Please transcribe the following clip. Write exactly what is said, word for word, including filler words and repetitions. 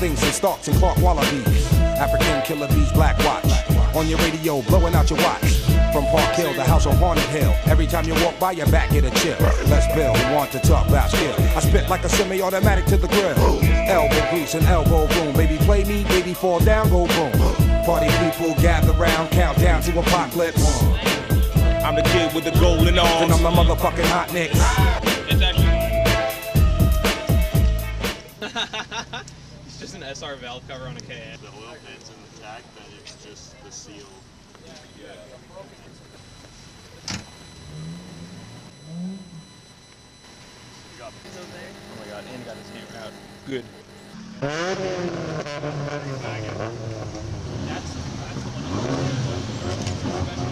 things and Starks and Clark Wallabies. African killer bees, Black Watch. On your radio, blowing out your watch. From Park Hill, the house on Haunted Hill. Every time you walk by, your back get a chill. Let's build, we want to talk about skill. I spit like a semi-automatic to the grill. Elbow grease and elbow room. Baby play me, baby fall down, go boom. Party people gather round, count down to apocalypse. I'm the kid with the golden arms. And I'm the motherfucking hot nicks. It's just an S R valve cover on a K A. The oil pan's intact, then it's just the seal. Yeah. Oh my god, and got his hammer out. Good. That's, that's the one.